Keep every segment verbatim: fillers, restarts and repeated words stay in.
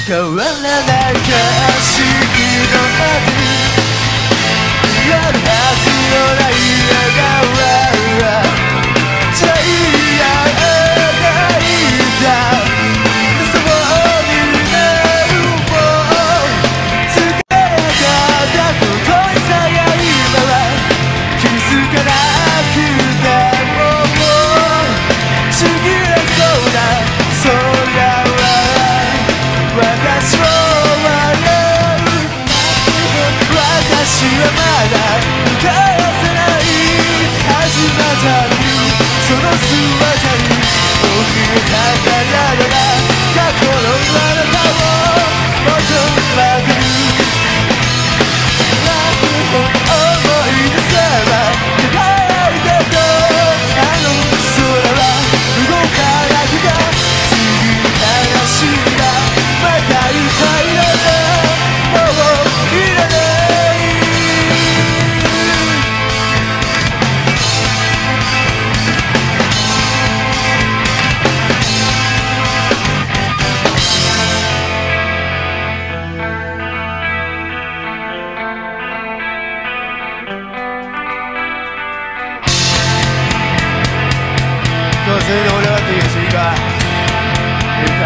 変わらない景色の果てやるはずのない笑顔はジャイアンがいたそうになるも疲れがたことにさえ今は気づかなくてもちぎれそうな空は私を笑う私はまだ返せない始まった理由その姿に僕が宝なら過去のあなたを求めまくる思い出せば輝いてたあの空は動かなくて次に話がまた歌いながらもういらない今日全員で盛り上がっていいですいいかいいか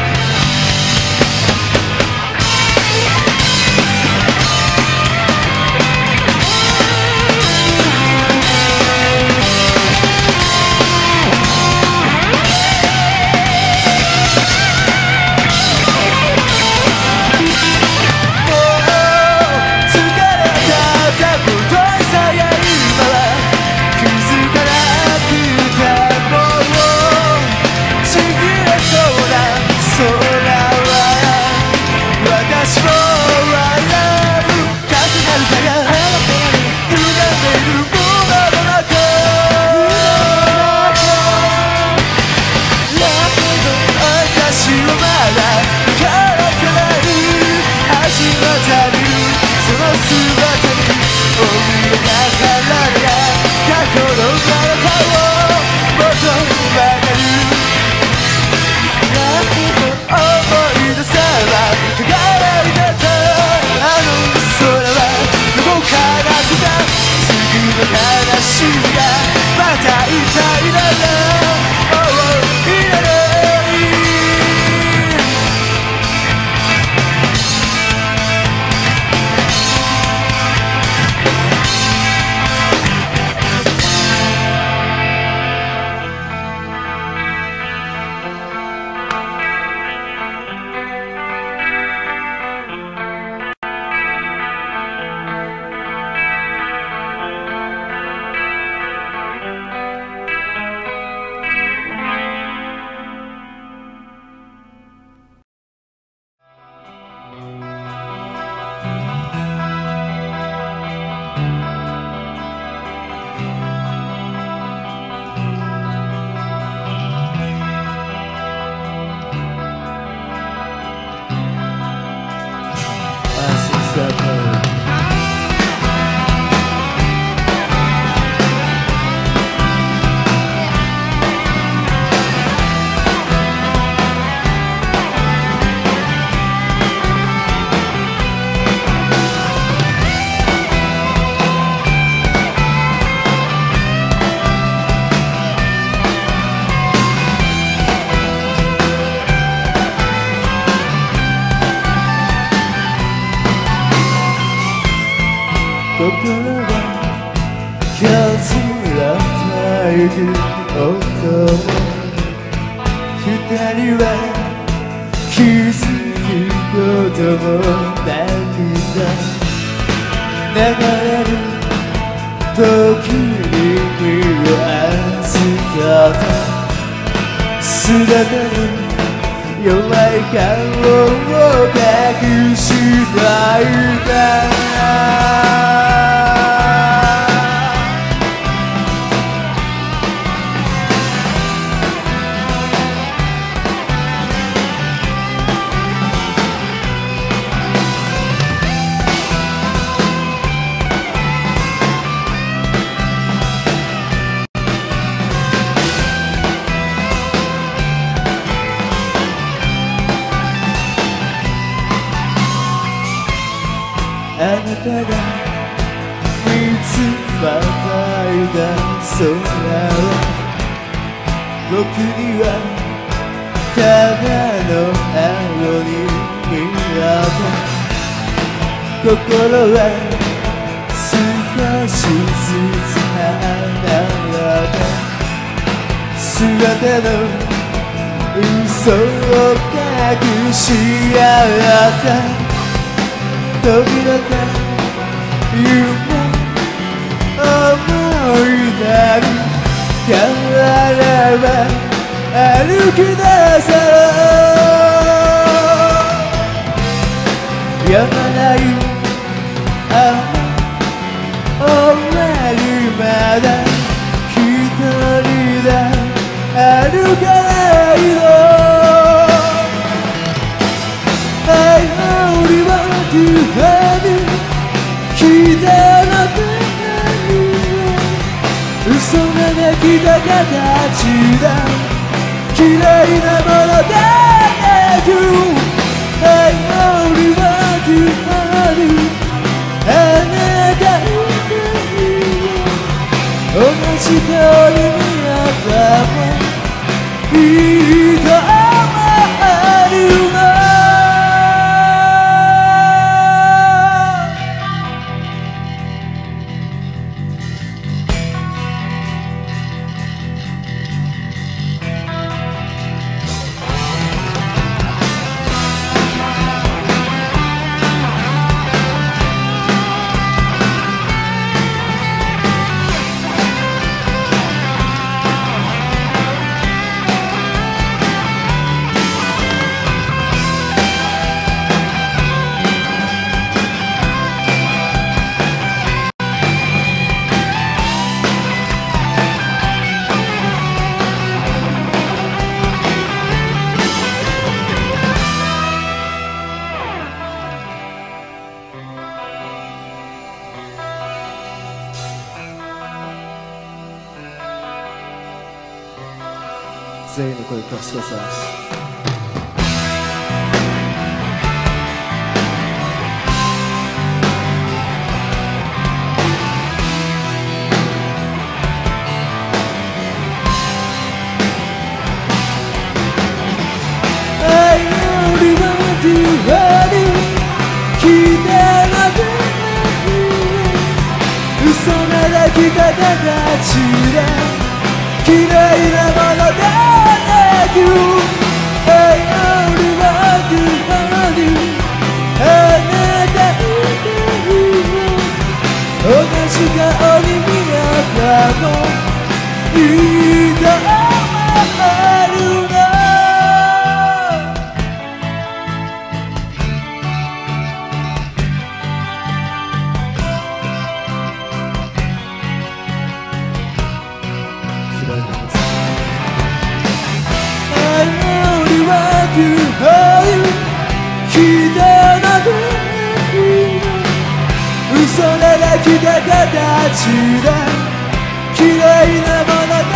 心が削られていく音を二人は気づくこともなく流れる時に身を預かった姿に弱い顔を隠していたあなたが見つまたいた空は僕にはただの青に見えた。心は少しずつ離れて全ての嘘を隠し合った途切れた夢思い出に変われば歩き出そうやまないあ終わりまだ一人で歩かないの I only want to have you きたの手に嘘がなきた形だ嫌いなものだなく I only want to have you あなた同じ顔に見合ったもいいと思えるの全員の声貸してください。I only want to have you きたの手嘘ならきた形だ嫌いなものだI only want to have you あなた同じ顔に見合ったのいいと思えるの嫌いなきたの手嘘ならきた形だ嫌いなものだ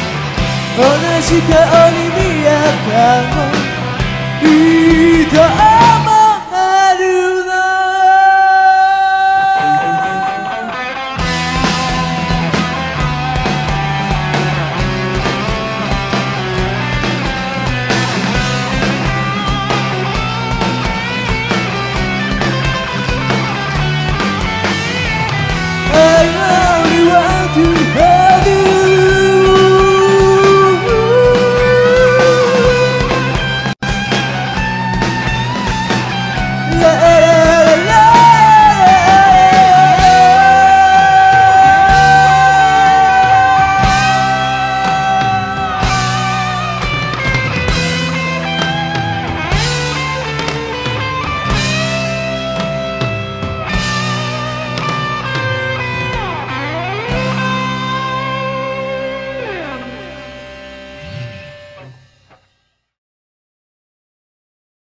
同じ顔に見合ったのいいと